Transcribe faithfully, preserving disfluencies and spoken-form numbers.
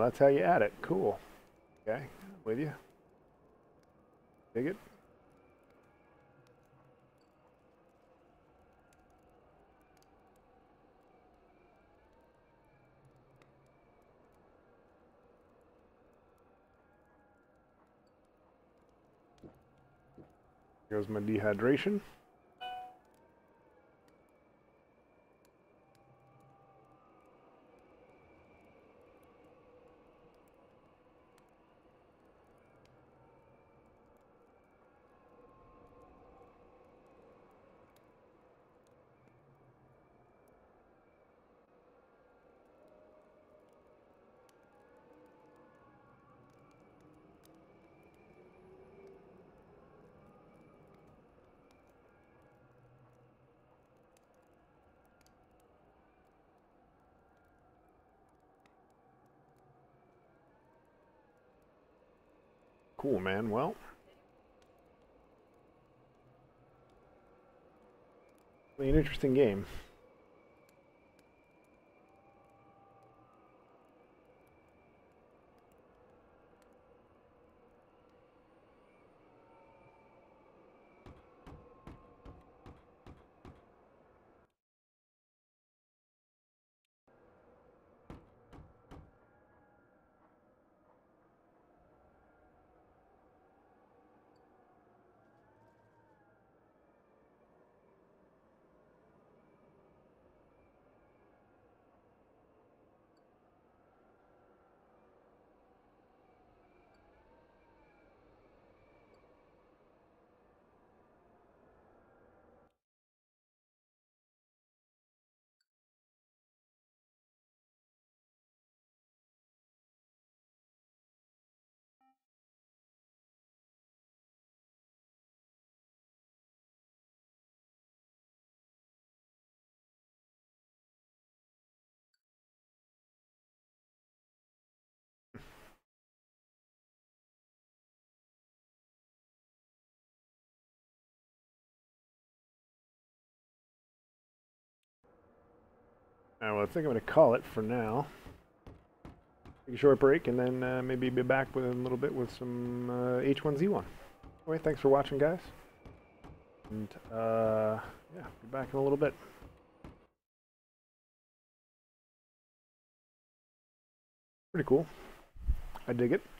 that's how you add it. Cool. Okay, with you. Dig it. Here's my dehydration. Cool, man. Well, an interesting game. All right, well, I think I'm going to call it for now. Take a short break, and then uh, maybe be back with a little bit with some uh, H one Z one. Anyway, thanks for watching, guys. And, uh, yeah, be back in a little bit. Pretty cool. I dig it.